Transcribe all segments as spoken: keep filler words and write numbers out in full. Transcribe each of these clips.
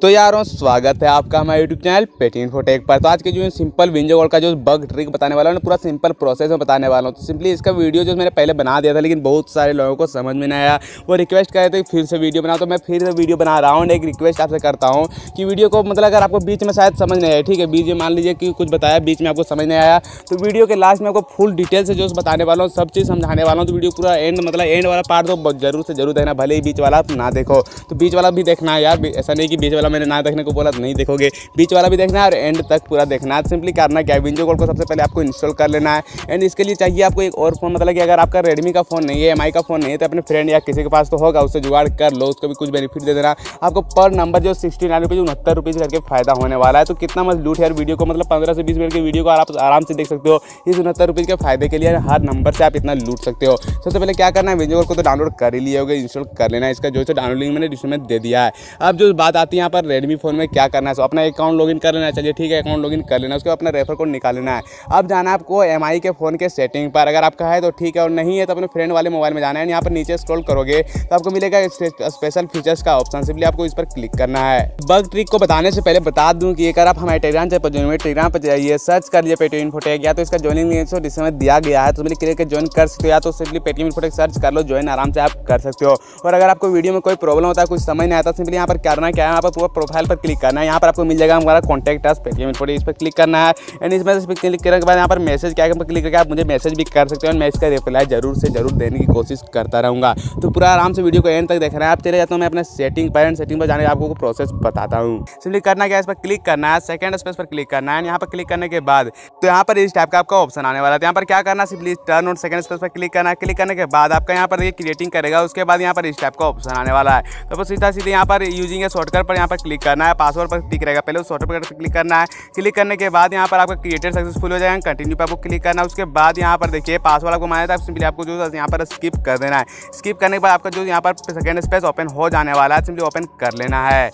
तो यारों स्वागत है आपका हमारे यूट्यूब चैनल पेटीन फोटेक पर। तो आज के जो सिंपल विंजो कोड का जो बग ट्रिक बताने वाला हूँ, पूरा सिंपल प्रोसेस में बताने वाला हूँ। तो सिंपली इसका वीडियो जो मैंने पहले बना दिया था, लेकिन बहुत सारे लोगों को समझ में नहीं आया, वो रिक्वेस्ट कर रहे थे फिर से वीडियो बनाओ। तो मैं फिर से वीडियो बना रहा हूँ। एक रिक्वेस्ट आपसे करता हूँ कि वीडियो को मतलब अगर आपको बीच में शायद समझ नहीं आया, ठीक है, बीच में मान लीजिए कि कुछ बताया बीच में आपको समझ नहीं आया, तो वीडियो के लास्ट में आपको फुल डिटेल से जो बताने वाला हूँ, सब चीज़ समझाने वाला हूँ। तो वीडियो पूरा एंड मतलब एंड वाला पार्ट तो जरूर से जरूर देखना, भले ही बीच वाला आप ना देखो। तो बीच वाला भी देखना है यार, ऐसा नहीं कि बीच वाला मैंने ना देखने को बोला तो नहीं देखोगे, बीच वाला भी देखना है और एंड तक पूरा देखना है। सिंपली करना क्या है, विंजो कोड को सबसे पहले आपको इंस्टॉल कर लेना है। एंड इसके लिए चाहिए आपको एक और फोन, मतलब कि अगर आपका रेडमी का फोन नहीं है, एम आई का फोन नहीं है, तो अपने फ्रेंड या किसी के पास तो होगा, उससे जुगाड़ कर लो, उसको भी कुछ बेनिफिट दे देना। आपको पर नंबर जो सिक्सटी नाइन रुपीज़ उनहत्तर रुपीज़ करके फायदा होने वाला है। तो कितना मत लूट यार वीडियो को, मतलब पंद्रह से बीस मिनट की वीडियो को आप आराम से देख सकते हो। इस उनहत्तर रुपीज़ के फायदे के लिए हर नंबर से आप इतना लूट सकते हो। सबसे पहले क्या करना है, विंजो कोड को तो डाउनलोड कर ही लिए होगे, इंस्टॉल कर लेना है। इसका जो है डाउनलोड लिंक मैंने डिस्क्रिप्शन में दे दिया है। अब जो बात आती है यहाँ पर रेडमी फोन में क्या करना है, तो अपना अकाउंट लॉगिन कर लेना है। चलिए ठीक है, अकाउंट लॉगिन कर लेना, उसके बाद अपना रेफर कोड निकाल लेना है। अब जाना है आपको एम आई के फ़ोन के सेटिंग पर, अगर आपका है तो ठीक है, और नहीं है तो अपने फ्रेंड वाले मोबाइल में जाना है। यहाँ पर नीचे स्क्रॉल करोगे तो आपको मिलेगा स्पेशल फीचर्स का ऑप्शन, सिंपली आपको इस पर क्लिक करना है। बग ट्रिक को बताने से पहले बता दूं कि अगर आप हमारे टेलीग्राम चैनल पर ज्वाइन टेलीग्राम पर जाइए, सर्च कर लिए पेटीएम इन्फोटेक, या तो इसका ज्वाइनिंग लिंक डिस्क्रिप्शन में दिया गया है, तो सिंपली क्लिक करके ज्वाइन कर सकते हो, या तो सिंपली पेटीएम इन्फोटेक सर्च कर लो, ज्वाइन आराम से आप कर सकते हो। और अगर आपको वीडियो में कोई प्रॉब्लम होता है, कुछ समझ नहीं आता, सिंपली यहाँ पर करना क्या है, यहाँ पर पूरा प्रोफाइल पर क्लिक करना है। यहाँ पर आपको मिल जाएगा हमारा कॉन्टैक्ट अस पेटीएम इन्फोटेक, इस पर क्लिक करना है। एंड इसमें इस पर क्लिक करने के बाद यहाँ पर मैसेज क्या है, पर क्लिक करके आप मुझे मैसेज भी कर सकते हो, और मैं इसका रिप्लाई जरूर से जरूर देने की कोशिश करता रहूँगा। तो पूरा आराम से वीडियो को एंड तक देखना है। आप चले जाता हूँ मैं अपने सेटिंग पर, एंड सेटिंग पर जाने आपको प्रोसेस बताता हूँ। सिंपली करना क्या है, इस पर क्लिक करना है, सेकंड स्पेस पर क्लिक करना है। यहाँ पर क्लिक करने के बाद तो यहाँ पर इस टाइप का आपका ऑप्शन आने वाला है। यहाँ पर क्या करना है, simply turn on second space पर क्लिक करना है। क्लिक करने के बाद आपका यहाँ पर ये क्रिएटिंग करेगा, उसके बाद यहाँ पर इस टाइप का ऑप्शन आने वाला है। तो बस सीधा सीधे यहाँ पर यूजिंग शॉर्टकट पर यहाँ पर क्लिक करना है, पासवर्ड पर क्लिक रहेगा, पहले उस शॉर्टकट पर क्लिक करना है। क्लिक करने के बाद यहाँ पर आपका क्रिएटेड सक्सेसफुल हो जाएगा, कंटिन्यू पर आपको क्लिक करना है। उसके बाद यहाँ पर देखिए पासवर्ड आपको मांगा था, सिंपली आपको जो यहाँ पर स्किप कर देना है। स्किप करने के बाद आपका जो यहाँ पर सेकंड स्पेस ओपन हो जाने वाला है, सिंपली ओपन कर लेना है।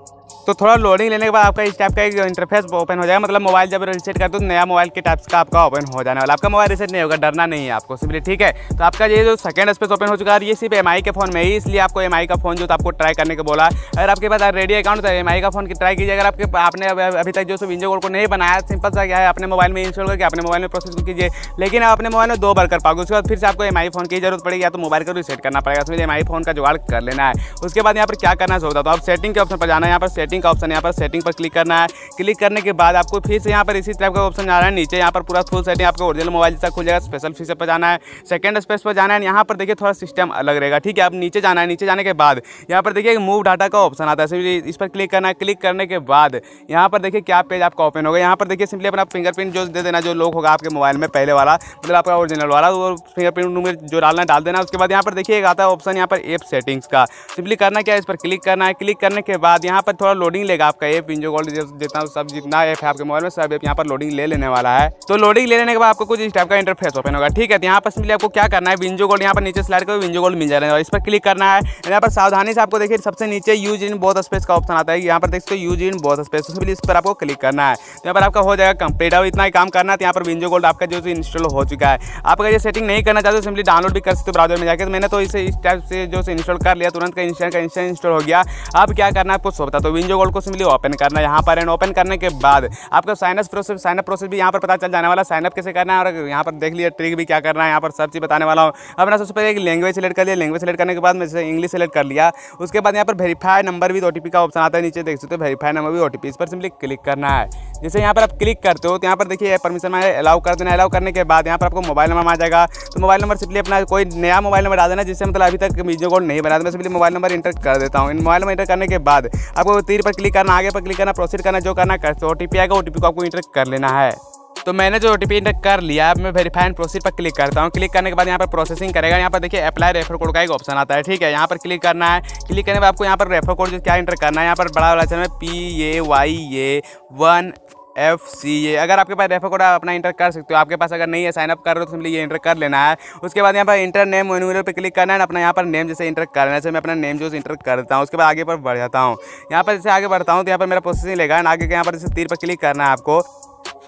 तो थोड़ा लोडिंग लेने के बाद आपका इस टाइप का एक इंटरफेस ओपन हो जाएगा, मतलब मोबाइल जब रीसेट कर दो तो नया मोबाइल के टाइप्स का आपका ओपन हो जाने वाला। आपका मोबाइल रीसेट नहीं होगा, डरना नहीं है आपको, सिंपली ठीक है। तो आपका ये जो सेकंड स्पेस ओपन हो चुका है, ये सिर्फ एम आई के फोन में ही, इसलिए आपको एम आई का फोन जो था आपको ट्राई करने को बोला। अगर आपके पास रेडी अकाउंट तो एम आई का फोन की ट्राई कीजिए। अगर आपके आपने अभी तक जो विंजो कोड को नहीं बनाया, सिंपल सा क्या है, अपने मोबाइल में इंस्टॉल करके अपने मोबाइल में प्रोसेस कीजिए। लेकिन आप अपने मोबाइल में दो बार कर पाओगे, उसके बाद फिर से आपको एम आई फोन की जरूरत पड़ेगी, या तो मोबाइल को रीसेट करना पड़ेगा। इसलिए एम आई फोन का जुगाड़ कर लेना है। उसके बाद यहाँ पर क्या करना होता है, तो आप सेटिंग के ऑप्शन पर जाना है। यहाँ पर सेटिंग का ऑप्शन, यहाँ पर सेटिंग पर क्लिक करना है। क्लिक करने के बाद आपको फिर से यहाँ पर इसी टाइप का ऑप्शन आ रहा है नीचे, यहाँ पर पूरा फुल सेटिंग आपको ओरिजिनल मोबाइल जैसा खुल जाएगा। स्पेशल फीचर पर जाना है, सेकंड स्पेस पर जाना है। यहाँ पर देखिए थोड़ा सिस्टम अलग रहेगा, ठीक है। आप नीचे जाना है, नीचे जाने के बाद यहाँ पर देखिए मूव डाटा का ऑप्शन आता है, सिंपली इस पर क्लिक करना है। क्लिक करने के बाद यहाँ पर देखिए क्या पेज आपका ओपन होगा। यहाँ पर देखिए सिंपली अपना फिंगरप्रिंट जो दे देना, जो लॉक होगा आपके मोबाइल में पहले वाला, मतलब आपका ओरिजिनल वाला, वो फिंगरप्रिंट जो डालना डाल देना। उसके बाद यहाँ पर देखिए एक आता है ऑप्शन यहाँ पर ऐप सेटिंग्स का, सिंपली करना क्या है, इस पर क्लिक करना है। क्लिक करने के बाद यहाँ पर थोड़ा लोडिंग लेगा आपका ऐप, विंजो कोड जितना सब जितना ऐप है आपके मोबाइल में, सब ऐप यहाँ पर लोडिंग ले लेने वाला है। तो लोडिंग ले लेने के बाद आपको कुछ इस टाइप का इंटरफेस ओपन होगा, ठीक है। तो यहाँ पर सिंपली आपको क्या करना है, विंजो कोड यहाँ पर नीचे स्लाइड करो, विंजो कोड मिल जाएगा, इस पर क्लिक करना है। यहाँ पर सावधानी से आपको देखिए सबसे नीचे यूज इन बोथ स्पेस का ऑप्शन आता है, यहाँ पर देख सकते हो use in both space, simply इस पर आपको क्लिक करना है। तो यहाँ पर आपका हो जाएगा कंप्लीट। अब इतना ही काम करना है। तो यहाँ पर विंजो कोड आपका जो इंस्टॉल हो चुका है। आप अगर ये सेटिंग नहीं करना चाहते हो, सिंपली डाउनलोड भी कर सकते हो ब्राउजर में जाकर। तो मैंने तो इसे इस टाइप से जो इंस्टॉल कर लिया, तुरंत का इंस्टेंट का इंस्टेंट इंस्टॉल हो गया। अब क्या करना है आपको सो बता, तो विंजो कोड को सिंपली ओपन करना है यहाँ पर, एंड ओपन करने के बाद आपका साइनअप प्रोसेस साइनअप प्रोसेस भी यहाँ पर पता चल जाने वाला, साइनअप कैसे करना है, और यहाँ पर देख लिया ट्रिक भी क्या करना है, यहाँ पर सब चीज़ बताने वाला हूँ। अपना सबसे पहले एक लैंग्वेज सेलेक्ट कर लिया, लैंग्वेज सेलेक्ट करने के बाद मैं इंग्लिश सेलेक्ट कर लिया। उसके बाद यहाँ पर वेरीफाई नंबर भी ओटीपी का ऑप्शन आता है नीचे, देख सकते हो वेरीफाई नंबर भी ओटीपी, इस पर सिंपली क्लिक करना है। जैसे यहाँ पर आप क्लिक करते हो तो यहाँ पर देखिए परमिशन में अलाउ कर देना। अलाउ करने के बाद यहाँ पर आपको मोबाइल नंबर आ जाएगा। तो मोबाइल नंबर सिंपली अपना कोई नया मोबाइल नंबर डाल देना, जिससे मतलब अभी तक विंजो कोड नहीं बना, तो मैं सिंपली मोबाइल नंबर इंटर कर देता हूँ। इन मोबाइल नंबर इंटर करने के बाद आपको तीर पर क्लिक करना, आगे पर क्लिक करना, प्रोसीड करना, जो करना कर, ओटीपी आएगा, ओटीपी को आपको इंटर कर लेना है। तो मैंने जो ओटीपी इंटर कर लिया, अब मैं वेरीफाई एंड प्रोसीड पर क्लिक करता हूँ। क्लिक करने के बाद यहाँ पर प्रोसेसिंग करेगा। यहाँ पर देखिए अप्लाई रेफर कोड का एक ऑप्शन आता है, ठीक है। यहाँ पर क्लिक करना है। क्लिक करने के बाद आपको यहाँ पर रेफर कोड जो क्या इंटर करना है, यहाँ पर बड़ा वाला चैनल में P A Y A one F C A. अगर आपके पास रेफर कोड आप अपना इंटर कर सकते हो, आपके पास अगर नहीं है, साइन अप कर रहे हो तो सिंपली ये इंटर कर लेना है। उसके बाद यहाँ पर इंटर नेम मेन्यू पे क्लिक करना है, अपना यहाँ पर नेम जैसे इंटर करना है। जैसे मैं अपना नेम जो इंटर कर देता हूँ, उसके बाद आगे पर बढ़ जाता हूँ। यहाँ पर जैसे आगे बढ़ता हूँ तो यहाँ पर मेरा प्रोसेसिंग लेगा, आगे के यहाँ पर जैसे तीर पर क्लिक करना है आपको।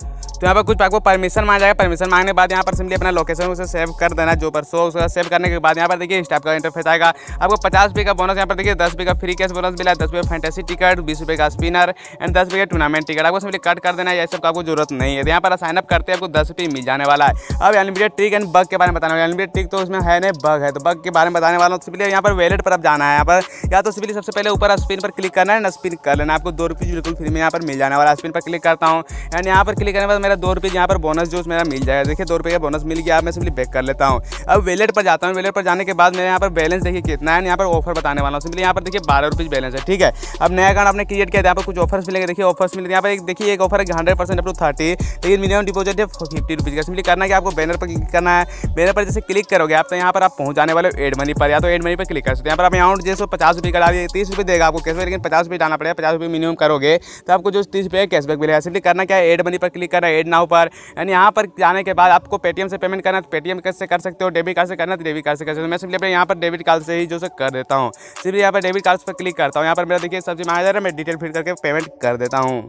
तो यहाँ पर कुछ आपको परमिशन मांग जाएगा। परमिशन मांगने के बाद यहाँ पर सिंपली अपना लोकेशन उसे सेव कर देना जो पर सो उसका सेव करने के बाद यहाँ पर देखिए इस टाइप का इंटरफेस आएगा। आपको पचास रुपये का बोनस यहाँ पर देखिए, दस रुपये का फ्री कैश बोनस मिला, दस रुपये फैंटेसी टिकट, बीस रुपये का स्पिनर एंड दस रुपये टूर्नामेंट टिकट। आपको सिंपली कट कर देना है, ये सब आपको जरूरत नहीं है। यहाँ पर साइनअप करते हैं आपको दस रुपये मिल जाने वाला है। अब अनलिमिटेड ट्रिक एंड बग के बारे में बताना है। अनलिमिटेड ट्रिक तो उसमें है नहीं, बग है, तो बग के बारे में बताने वाला हूँ। सिंपली यहाँ पर वैलेट पर अब जाना है। यहाँ पर या तो सिंपली सबसे पहले ऊपर स्पिन पर क्लिक करना है ना, स्पिन कर लेना, आपको दो रुपये बिल्कुल फ्री में यहाँ पर मिल जाने वाला है। स्पिन पर क्लिक करता हूँ एंड यहाँ पर क्लिक करने के बाद मेरा दो रुपये यहाँ पर बोनस जो मेरा मिल जाएगा। देखिए दो रुपये का बोनस मिल गया। मैं सिंपली बैक कर लेता हूँ। अब वैलेट पर जाता हूँ। वैलेट पर जाने के बाद मेरे यहाँ पर बैलेंस देखिए कितना है। यहाँ पर ऑफर बताने वाला हूँ। सिंपली यहाँ पर देखिए बारह रुपये बैलेंस है, ठीक है। अब नया अकाउंट आपने क्रिएट किया, यहाँ पर कुछ ऑफर्स मिलेंगे। देखिए ऑफर्स मिलेंगे यहाँ पर, एक देखिए एक ऑफर है hundred percent up to thirty, लेकिन मिनिमम डिपॉजिट है फिफ्टी रुपीज़ का। सिंपली करना है कि आपको बैनर पर क्लिक करना है। बैनर पर जैसे क्लिक करोगे आप तो यहाँ पर आप पहुँच जाने वाले एड मनी पर, या तो एड मनी पर क्लिक कर सकते हैं। यहाँ पर आप अमाउंट जैसे पचास रुपये का डालिए, तीस रुपये देगा आपको कैशबैक, लेकिन पचास रुपये डालना पड़ेगा। पचास रुपये मिनिमम करोगे तो आपको जो तीस रुपये कैशबैक मिलेगा। सिंपली करना क्या है, एड मनी पर क्लिक करना है, एड नाउ पर। एंड यहाँ पर जाने के बाद आपको पेटीएम से पेमेंट करना है, तो पेटीएम से कर सकते हो, डेबिट कार्ड से करना है तो डेबिट कार्ड से कर सकते हो। मैं सिंपली अपने यहाँ पर डेबिट कार्ड से ही जो से कर देता हूँ। सिंपली यहाँ पर डेबिट कार्ड पर क्लिक करता हूँ। यहाँ पर मेरा देखिए सब चीज़ मांगा जा रहा है, मैं डिटेल फिल करके पेमेंट कर देता हूँ।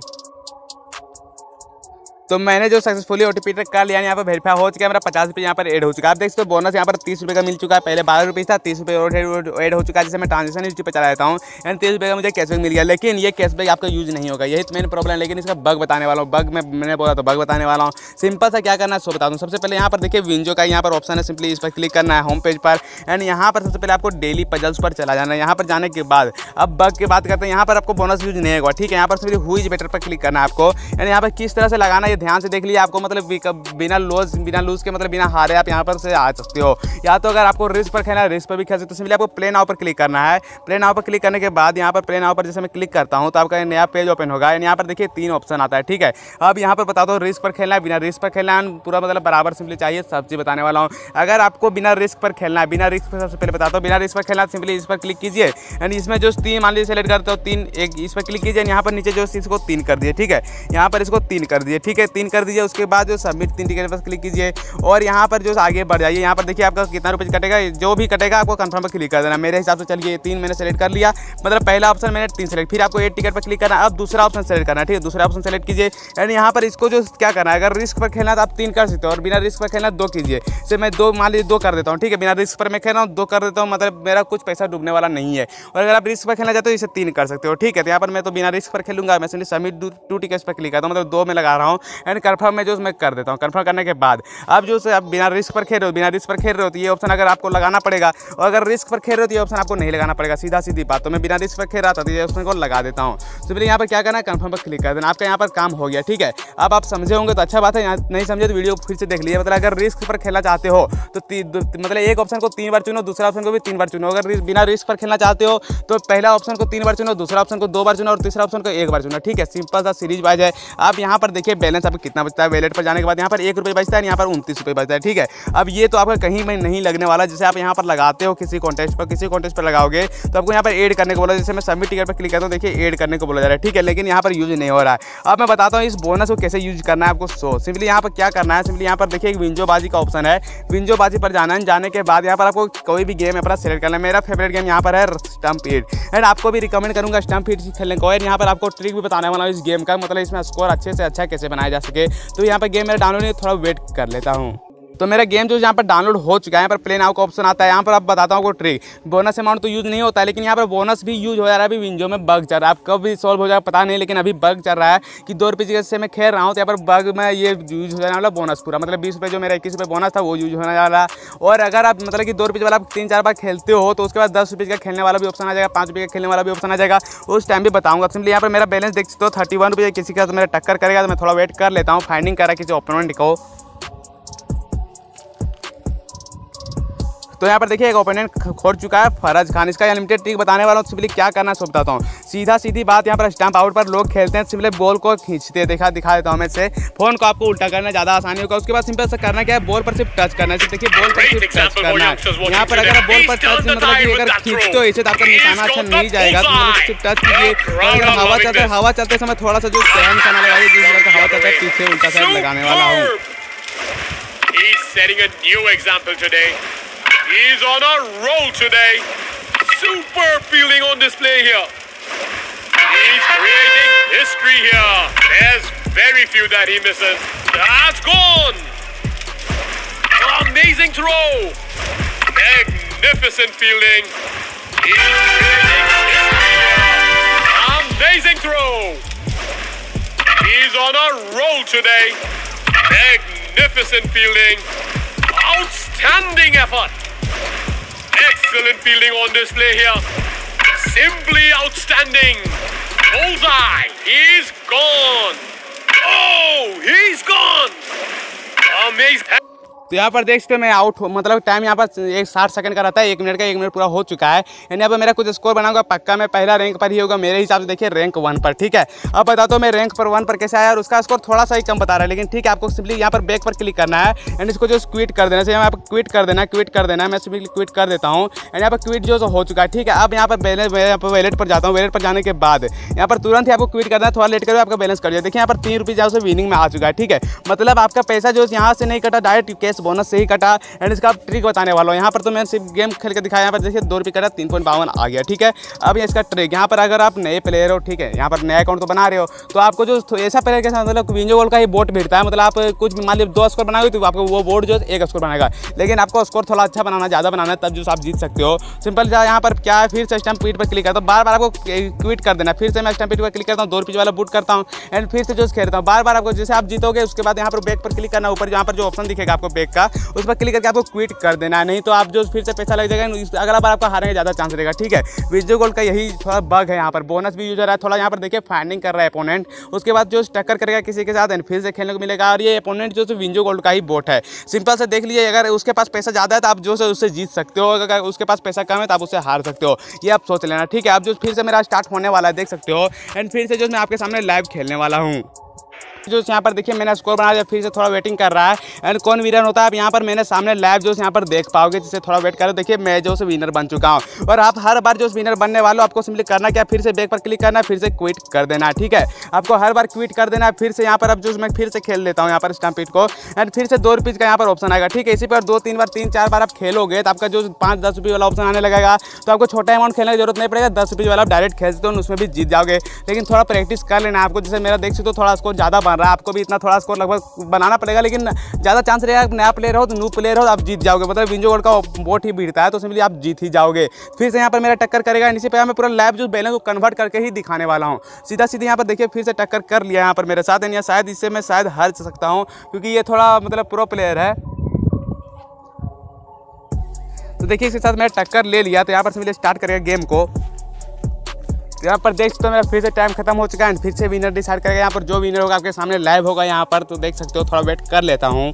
तो मैंने जो सक्सेसफुली ओटीपी कर लिया, यहाँ पर वेरीफाई हो चुका है। मेरा पचास रुपये यहाँ पर ऐड हो चुका है। आप देख सकते हो बोनस यहाँ पर तीस रुपये का मिल चुका है। पहले बारह रुपये था, तीस रुपये और ऐड हो चुका है। जैसे मैं ट्रांजेक्शन हिस्ट्री पर चला जाता हूँ एंड तीस रुपये का मुझे कैशबैक मिल गया, लेकिन ये कैशबैक आपका यूज नहीं होगा, यही तो मेन प्रॉब्लम है। लेकिन इसका बग बताने वाला हूँ। बग में मैंने बोला तो बग बताने वाला हूँ। सिंपल सा क्या करना है सो बता दूँ। सबसे पहले यहाँ पर देखिए विंजो का यहाँ पर ऑप्शन है, सिंपली इस पर क्लिक करना है होम पेज पर। एंड यहाँ पर सबसे पहले आपको डेली पजल्स पर चला जाना है। यहाँ पर जाने के बाद अब बग की बात करते हैं। यहाँ पर आपको बोनस यूज नहीं होगा, ठीक है। यहाँ पर सिंपली हु इज बेटर पर क्लिक करना है आपको। एंड यहाँ पर किस तरह से लगाना है ये ध्यान से देख लीजिए। आपको मतलब बिना लॉस बिना लूज के मतलब बिना हारे आप यहाँ पर से आ सकते हो। या तो अगर आपको रिस्क पर खेलना है रिस्क पर भी खेल सकते हो। सिंपली आपको प्ले नाउ पर क्लिक करना है। प्ले नाउ पर क्लिक करने के बाद यहाँ पर प्ले नाउ पर जैसे मैं क्लिक करता हूँ तो आपका नया पेज ओपन होगा। यहाँ पर देखिए तीन ऑप्शन आता है, ठीक है। अब यहाँ पर बता दो रिस्क पर खेलना है, बिना रिस्क पर खेलना है, पूरा मतलब बराबर सिंपली चाहिए, सब चीज़ बताने वाला हूँ। अगर आपको बिना रिस्क पर खेलना है, बिना रिस्क पर सबसे पहले बताता हूँ, बिना रिस्क पर खेलना है सिंपली इस पर क्लिक कीजिए। एंड इसमें जो तीन मान लीजिए सेलेक्ट करते हो, तीन एक इस पर क्लिक कीजिए। यहाँ पर नीचे जो इसको तीन कर दिए, ठीक है। यहाँ पर इसको तीन कर दिए, ठीक है, तीन कर दीजिए। उसके बाद जो सबमिट तीन टिकट पर क्लिक कीजिए और यहाँ पर जो आगे बढ़ जाइए। यहाँ पर देखिए आपका कितना रुपये कटेगा, जो भी कटेगा आपको कंफर्म पर क्लिक कर देना। मेरे हिसाब से चलिए तीन मैंने सेलेक्ट कर लिया, मतलब पहला ऑप्शन मैंने तीन सेलेक्ट, फिर आपको एट टिकट पर क्लिक करना। अब दूसरा ऑप्शन सेलेक्ट करना है, ठीक है। दूसरा ऑप्शन सेलेक्ट कीजिए एंड यहाँ पर इसको जो क्या करना है, अगर रिस्क पर खेलना है तो आप तीन कर सकते हो और बिना रिस्क पर खेलना दो कीजिए। से मैं दो मान लीजिए दो कर देता हूँ, ठीक है। बिना रिस्क पर मैं खेल रहा हूँ दो कर देता हूँ, मतलब मेरा कुछ पैसा डूबने वाला नहीं है। और अगर आप रिस्क पर खेलना चाहते हो इसे तीन कर सकते हो, ठीक है। तो यहाँ पर मैं तो बिना रिस्क पर खेलूंगा, मैं सिंपली सबमिट टू टिकट्स पर क्लिक करता हूँ, मतलब दो में लगा रहा हूँ एंड कन्फर्म में जो मैं कर देता हूँ। कन्फर्म करने के बाद अब जो आप बिना रिस्क पर खेल रहे हो, बिना रिस्क पर खेल रहे हो तो ये ऑप्शन अगर आपको लगाना पड़ेगा, और अगर रिस्क पर खेल रहे हो तो ये ऑप्शन आपको नहीं लगाना पड़ेगा, सीधा सीधी बात। तो मैं बिना रिस्क पर खेल रहा था तो ये ऑप्शन को लगा देता हूँ। सिंपली यहाँ पर क्या करना है, कंफर्म पर क्लिक कर देना, आपका यहाँ पर काम हो गया, ठीक है। अब आप समझे होंगे तो अच्छा बात है, नहीं समझे तो वीडियो फिर से देख लीजिए। मतलब अगर रिस्क पर खेलना चाहते हो तो मतलब एक ऑप्शन को तीन बार चुनो, दूसरा ऑप्शन को भी तीन बार चुनो। अगर बिना रिस्क पर खेलना चाहते हो तो पहला ऑप्शन को तीन बार चुनो, दूसरा ऑप्शन को दो बार चुनो और तीसरा ऑप्शन को एक बार चुनो, ठीक है। सिंपल सा सीरीज वाइज है। आप यहाँ पर देखिए बैलेंस आपको कितना बचता है। वैलेट पर जाने के बाद यहाँ पर एक रुपये बचता है, यहाँ पर उनतीस रुपये बचता है, ठीक है। अब ये तो आपका कहीं में नहीं लगने वाला। जैसे आप यहाँ पर लगाते हो किसी कॉन्टेस्ट पर, किसी कॉन्टेस्ट पर लगाओगे तो आपको यहाँ पर ऐड करने को बोला। जैसे मैं सबमिट टिकट पर क्लिक करता हूँ, देखिए ऐड करने को बोला जा रहा है, ठीक है, लेकिन यहाँ पर यूज नहीं हो रहा है। अब मैं बताता हूँ इस बोनस को कैसे यूज करना है आपको। सो सिंपली यहाँ पर क्या करना है, सिंपली यहाँ पर देखिए एक विंजो बाजी का ऑप्शन है, विंजो बाजी पर जाना है। जाने के बाद यहाँ पर आपको कोई भी गेम अपना सेलेक्ट करना है। मेरा फेवरेट गेम यहाँ पर है स्टम्पीड एंड आपको भी रिकमेंड करूँगा स्टम्पीड खेलने को। और यहाँ पर आपको ट्रिक भी बताने वाला हूँ इस गेम का, मतलब इसमें स्कोर अच्छे से अच्छा कैसे बनाया जा सके। तो यहाँ पर गेम मेरा डाउनलोड नहीं, थोड़ा वेट कर लेता हूँ। तो मेरा गेम जो यहाँ पर डाउनलोड हो चुका है। यहाँ पर प्ले नाउ का ऑप्शन आता है। यहाँ पर आप बताता हूँ को ट्रिक, बोनस अमाउंट तो यूज नहीं होता है, लेकिन यहाँ पर बोनस भी यूज हो जा रहा है। अभी विंजो में बग चल रहा है, आप कब भी सॉल्व हो जाएगा पता नहीं, लेकिन अभी बग चल रहा है कि दो रुपये से मैं खेल रहा हूँ तो यहाँ पर बग में ये यूज हो जाने वाला बोनस पूरा, मतलब बीस रुपये जो मेरा इक्कीस रुपये बोनस था वो यूज होने वाला। और अगर आप मतलब कि दो रुपये वाला आप तीन चार बार खेलते हो तो उसके बाद दस रुपये का खेलने वाला भी ऑप्शन आ जाएगा, पाँच रुपये का खेलने वाला भी ऑप्शन आ जाएगा, उस टाइम भी बताऊँगा। सिंपली यहाँ पर मेरा बैलेंस देख सकते हो थर्टी वन रुपये, किसी का तो मेरा टक्कर करेगा तो मैं थोड़ा वेट कर लेता हूँ। फाइंडिंग करा किसी ओपोनेंट को, तो यहाँ पर देखिए एक ओपोनेंट खोल चुका है फरज खान। इसका अनलिमिटेड ट्रिक बताने वाला हूँ। सिंपली क्या करना है बताता हूँ। सीधा सीधी बात, यहाँ पर स्टंप आउट पर लोग खेलते हैं, सिंपली बॉल को खींचते हैं, दिखा दिखा देता हूँ मैं से। फोन को आपको उल्टा करना ज़्यादा आसानी होगा। उसके बाद सिंपल से करना क्या है, बॉल पर सिर्फ टच करना है। देखिए बॉल पर सिर्फ टच करना है। यहाँ पर अगर बॉल पर टच मतलब कि अगर खींचते हो इसे तो आपका निशाना अच्छा नहीं जाएगा, तो सिर्फ टच कीजिए। अगर हवा चलते हवा चलते समय थोड़ा सा जो स्टैंड करना लगाइए, जिस तरह का हवा चलता है पीछे उल्टा साइड लगाने वाला हूँ। He's on a roll today. Super feeling on display here. He's creating history here. There's Very few that he misses. That's gone. Amazing throw. Magnificent fielding. Amazing throw. He's on a roll today. Magnificent fielding. Outstanding effort. Excellent fielding on display here. Simply outstanding. Bullseye. He's gone. Oh, he's gone. Amazing. तो यहाँ पर देख सकते हो मैं out हो, मतलब time यहाँ पर एक साठ सेकंड का रहता है, एक मिनट का एक मिनट पूरा हो चुका है। यानी यहाँ पर मेरा कुछ स्कोर बनाऊंगा पक्का मैं पहला रैंक पर ही होगा मेरे हिसाब से। देखिए रैंक वन पर, ठीक है। अब बताता हूँ मैं रैंक पर वन पर कैसे आया और उसका स्कोर थोड़ा सा ही कम बता रहा है, लेकिन ठीक है आपको सिंपली यहाँ पर बैक पर क्लिक करना है एंड इसको जो क्विट कर देना है। यहाँ पर क्विट कर देना है, क्विट कर देना है। मैं सिंपली क्विट कर देता हूँ एंड यहाँ पर क्विट जो हो चुका है, ठीक है। अब यहाँ पर बैलेंस यहाँ पर वैलेट पर जाता हूँ। वैलेट पर जाने के बाद यहाँ पर तुरंत ही आपको क्विट करना है, थोड़ा लेट करो आपका बैलेंस कर दिया। देखिए यहाँ पर तीन रुपये जो विनिंग में आ चुका है, ठीक है। मतलब आपका पैसा जो यहाँ से नहीं कटा, डायरेक्ट कैश बोनस से ही कटा। एंड इसका आप ट्रिक बताने वाला हूँ। यहाँ पर तो मैं सिर्फ गेम खेल के दिखाया। यहाँ पर देखिए दो रुपये कटा, तीन पॉइंट बावन आ गया, ठीक है। अब इसका ट्रिक यहाँ पर अगर आप नए प्लेयर हो, ठीक है, यहाँ पर नया अकाउंट तो बना रहे हो, तो आपको जो ऐसा प्लेयर के साथ मतलब विंजो गोल्ड का ही बोट मिलता है। मतलब आप कुछ मान लीजिए दो स्कोर बनाओगे तो आपको वो बोर्ड जो एक स्कोर बनाएगा, लेकिन आपको स्कोर थोड़ा अच्छा बनाना, ज़्यादा बनाना है, तब जो आप जीत सकते हो। सिंपल यहाँ पर क्या है, फिर से स्टम्पीट पर क्लिक करता हूँ। बार बार आपको क्विट कर देना। फिर से मैं स्टम्पीट पर क्लिक करता हूँ, दो रुपये वाला बूट करता हूँ एंड फिर से जो खेलता हूँ। बार बार आपको जैसे आप जीतोगे उसके बाद यहाँ पर बैक पर क्लिक करना, ऊपर यहाँ पर जो ऑप्शन दिखेगा आपको बैक का, उस पर क्लिक करके आपको क्विट कर देना है। नहीं तो आप जो फिर से पैसा लग जाएगा, अगला बार आपका हारने का ज़्यादा चांस रहेगा, ठीक है। विंजो गोल्ड का यही थोड़ा बग है। यहाँ पर बोनस भी यूजर है थोड़ा। यहाँ पर देखिए फाइंडिंग कर रहा है अपोनेंट, उसके बाद जो टक्कर करेगा किसी के साथ एंड फिर से खेलने को मिलेगा। और ये अपोनेंट जो विंजो गोल्ड का ही बोट है। सिंपल से देख लीजिए, अगर उसके पास पैसा ज़्यादा है तो आप जो से उससे जीत सकते हो, अगर उसके पास पैसा कम है तो आप उससे हार सकते हो। ये आप सोच लेना, ठीक है। अब जो फिर से मेरा स्टार्ट होने वाला है, देख सकते हो। एंड फिर से जो मैं आपके सामने लाइव खेलने वाला हूँ। जो यहाँ पर देखिए मैंने स्कोर बना दिया, फिर से थोड़ा वेटिंग कर रहा है एंड कौन विनर होता है आप यहाँ पर मैंने सामने लाइव जो यहाँ पर देख पाओगे। जिससे थोड़ा वेट करो, देखिए मैं जो से विनर बन चुका हूँ। और आप हर बार जो विनर बनने वाले हो आपको सिंपली करना क्या, फिर से बैक पर क्लिक करना है, फिर से क्विट कर देना है, ठीक है। आपको हर बार क्विट कर देना है। फिर से यहाँ पर अब जो मैं फिर से खेल लेता हूँ यहाँ पर स्टम्पीट को एंड फिर से दो रुपीज़ का यहाँ पर ऑप्शन आएगा, ठीक है। इसी पर दो तीन बार तीन चार बार आप खेलोगे तो आपका जो पाँच दस रुपये वाला ऑप्शन आने लगेगा। तो आपको छोटा अमाउंट खेलने की जरूरत नहीं पड़ेगा, दस रुपये वाला आप डायरेक्ट खेल सकते हो, उसमें भी जीत जाओगे। लेकिन थोड़ा प्रैक्टिस कर लेना आपको। जैसे मेरा देख सकते हो थोड़ा स्कोर ज़्यादा बन रहा है, आपको भी इतना थोड़ा स्कोर लगभग बनाना पड़ेगा, लेकिन ज़्यादा चांस रहेगा नया प्लेयर हो तो न्यू प्लेयर हो तो आप जीत जाओगे। मतलब विंजो गोल्ड का बोट ही बीटता है तो सिंपली आप जीत ही जाओगे। फिर से यहाँ पर मेरा टक्कर करेगा, इसी पे मैं पूरा लाइव जो बैलेंस को कन्वर्ट करके ही दिखाने वाला हूँ। सीधा सीधी यहाँ पर देखिए फिर से टक्कर कर लिया यहाँ पर मेरे साथ, या शायद इससे मैं शायद हार सकता हूँ क्योंकि ये थोड़ा मतलब प्रो प्लेयर है। तो देखिए इसके साथ मैंने टक्कर ले लिया। तो यहाँ पर सिंपली स्टार्ट करेगा गेम को। यहाँ पर देख सकते हो मेरा फिर से टाइम खत्म हो चुका है। फिर से विनर डिसाइड करेगा। यहाँ पर जो विनर होगा आपके सामने लाइव होगा यहाँ पर। तो देख सकते हो थोड़ा वेट कर लेता हूँ।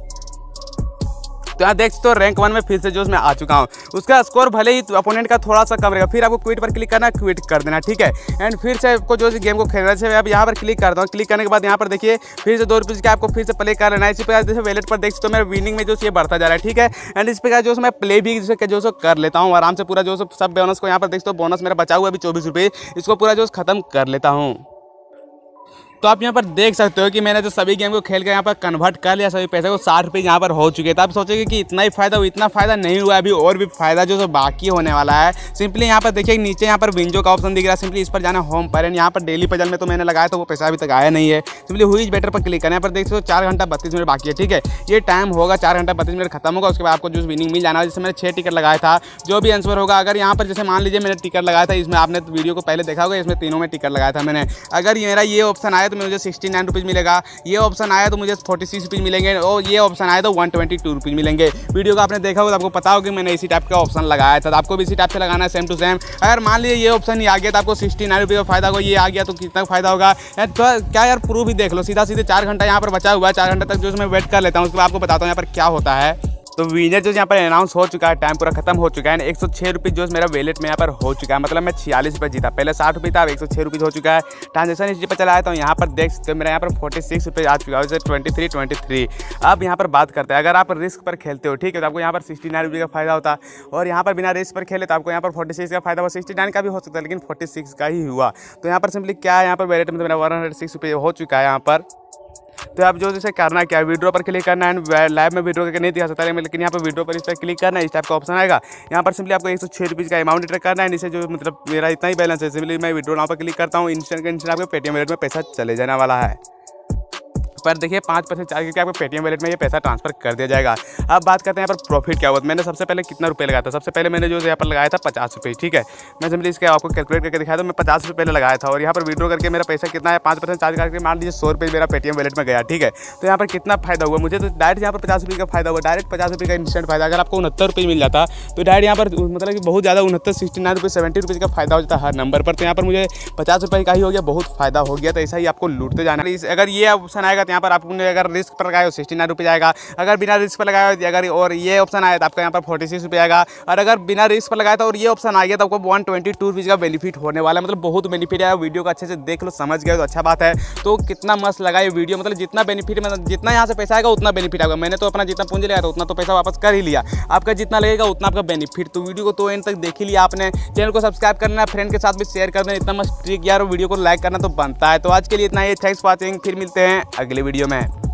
तो यहाँ देख सकते हो रैंक वन में फिर से जो मैं आ चुका हूँ। उसका स्कोर भले ही अपोनेंट का थोड़ा सा कम रहेगा। फिर आपको क्विट पर क्लिक करना है, क्विट कर देना, ठीक है। एंड फिर से आपको जो गेम को खेलना है अब यहाँ पर क्लिक करता हूँ। क्लिक करने के बाद यहाँ पर देखिए फिर से दो रुपये का आपको फिर से प्ले कर लेना है। इसी प्रकार जैसे वैलेट पर देख सकते हो मेरा विनिंग में जो ये बढ़ता जा रहा है, ठीक है। एंड इस प्रकार जो मैं प्ले भी जो सो कर लेता हूँ आराम से पूरा जो सब बोनस को यहाँ पर देख सकते हो। बोनस मेरा बचा हुआ अभी चौबीस रुपये, इसको पूरा जो खत्म कर लेता हूँ। तो आप यहाँ पर देख सकते हो कि मैंने जो सभी गेम को खेल कर यहाँ पर कन्वर्ट कर लिया सभी पैसे को। साठ रुपये यहाँ पर हो चुके हैं। तो आप सोचेंगे कि इतना ही फायदा हो, इतना फायदा नहीं हुआ, अभी और भी फायदा जो बाकी होने वाला है। सिंपली यहाँ पर देखिए नीचे यहाँ पर विंजो का ऑप्शन दिख रहा है। सिंपली इस पर जाना होम पर एंड यहाँ पर डेली पजल में तो मैंने लगाया तो वो पैसा अभी तक आया नहीं है। सिंपली हुई बेटर पर क्लिक करना। यहाँ पर देख सकते हो चार घंटा बत्तीस मिनट बाकी है, ठीक है। ये टाइम होगा चार घंटा बत्तीस मिनट खत्म होगा, उसके बाद आपको जो विनिंग मिल जाना है। जैसे मैंने छः टिकट लगाया था, जो भी आंसर होगा अगर यहाँ पर जैसे मान लीजिए मैंने टिकट लगाया था, इसमें आपने वीडियो को पहले देखा होगा, इसमें तीनों में टिकट लगाया था मैंने। अगर मेरा ये ऑप्शन आया तो मुझे सिक्सटी नाइन रुपीज़ मिलेगा, ये ऑप्शन आया तो मुझे फोर्टी सिक्स रुपीज़ मिलेंगे, और ये ऑप्शन आया तो वन ट्वेंटी टू रुपीज़ मिलेंगे। वीडियो को आपने देखा होगा तो आपको पता होगा कि मैंने इसी टाइप का ऑप्शन लगाया था। तो आपको भी इसी टाइप से लगाना है सेम टू सेम। अगर मान लीजिए ये ऑप्शन ही आ गया तो आपको सिक्सटी नाइन रुपये का फायदा होगा, ये आ गया तो कितना फायदा होगा। तो क्या यार प्रूफ ही देख लो। सीधा सीधे चार घंटा यहाँ पर बचा हुआ है, चार घंटे तक जो मैं वेट कर लेता हूँ, उसके बाद आपको बताता हूँ यहाँ पर क्या होता है। तो विनर जो यहाँ पर अनाउंस हो चुका है, टाइम पूरा खत्म हो चुका है। एक सौ छः रुपये जो मेरा वैलेट में यहाँ पर हो चुका है, मतलब मैं छियालीस रुपये जीता। पहले साठ रुपये था, अब एक सौ छः रुपये हो चुका है। ट्रांजेक्शन हिस्ट्री पर चला है तो यहाँ पर देख सकते हो मेरा यहाँ पर फोर्टी सिक्स रुपये आ चुका है, जैसे ट्वेंटी थ्री ट्वेंटी थ्री। अब यहाँ पर बात करते हैं, अगर आप रिस्क पर खेलते हो, ठीक है, तो आपको यहाँ पर सिक्सटी नाइन रुपये का फायदा होता। और यहाँ पर बिना रिस्क पर खेले तो आपको यहाँ पर फोर्टी सिक्स का फायदा हुआ। सिक्सटी नाइन का भी हो सकता है लेकिन फोर्टी सिक्स का ही हुआ। तो यहाँ पर सिंपली क्या है, यहाँ पर वैलेट में तो मेरा वन हंड्रेड सिक्स रुपये हो चुका है यहाँ पर। तो आप जो जैसे करना क्या है, विड्रॉ पर क्लिक करना है। लाइव में विड्रॉ करके नहीं दिखा सकता है, लेकिन यहाँ पर विड्रॉ पर इस पर क्लिक करना है, इस टाइप का ऑप्शन आएगा। यहाँ पर सिंपली आपको एक सौ छः रुपीज़ का अमाउंट एंटर करना है। इसे जो मतलब मेरा इतना ही बैलेंस है, सिंपली मैं विड्रॉ नाउ पर क्लिक करता हूँ। इंस्टेंट इंस्टेंट आपको पेटीएम वॉलेट में पैसा चले जाने वाला है। पर देखिए पाँच परसेंट चार्ज करके आपको पेटीएम वैलेट में ये पैसा ट्रांसफर कर दिया जाएगा। अब बात करते हैं यहाँ पर प्रॉफिट क्या हुआ। मैंने सबसे पहले कितना रुपये लगाया था, सबसे पहले मैंने जो यहाँ पर लगाया था पचास रुपये, ठीक है। मैं सिंपली इसके आपको कैलकुलेट करके दिखाया तो मैं पचास रुपये पहले लगाया था और यहाँ पर विड्रॉ करके मेरा पैसा कितना है, पाँच परसेंट चार्ज करके मान लीजिए सौ रुपये मेरा पेटीएम वैलेट में गया, ठीक है। तो यहाँ पर कितना फायदा हुआ मुझे, तो डायरेक्ट यहाँ पर पचास रुपये का फायदा हुआ, डायरेक्ट पचास रुपये का इंस्टेंट फायदा। अगर आपको उनहत्तर रुपये मिल जाता तो डायरेक्ट यहाँ पर मतलब कि बहुत ज़्यादा उनहत्तर सिक्सटी नाइन रुपये सेवेंटी रुपीज़ का फायदा हो जाता हर नंबर पर। तो यहाँ पर मुझे पचास रुपये का ही हो गया, बहुत फायदा हो गया। तो ऐसा ही आपको लूटते जाना है। अगर ये ऑप्शन आएगा तो यहाँ पर आपने अगर रिस्क पर लगाए हो सिक्सटी नाइन रुपये आएगा, अगर बिना रिस्क पर लगाया हो अगर और ये ऑप्शन आया तो आपका यहाँ पर फोर्टी सिक्स रुपये आएगा, और अगर बिना रिस्क पर लगाया था और ये ऑप्शन आ गया तो आपको वन ट्वेंटी टू रुपीज़ का बेनिफिट होने वाला है। मतलब बहुत बेनिफिट है। वीडियो को अच्छे से देख लो, समझ गए तो अच्छा बात है। तो कितना मस्त लगा ये वीडियो, मतलब जितना बेनिफिट मतलब जितना यहाँ से पैसा आएगा उतना बेनिफिट आएगा। मैंने तो अपना जितना पूंजी लगाया था उतना तो पैसा वापस कर ही लिया, आपका जितना लगेगा उतना आपका बेनिफिट। तो वीडियो को तो एंड तक देख ही लिया आपने। चैनल को सब्सक्राइब करना, फ्रेंड के साथ भी शेयर कर देना, इतना मस्त ट्रिक यार वीडियो को लाइक करना तो बनता है। तो आज के लिए इतना ही, थैंक्स फॉर वॉचिंग, फिर मिलते हैं अगले वीडियो में।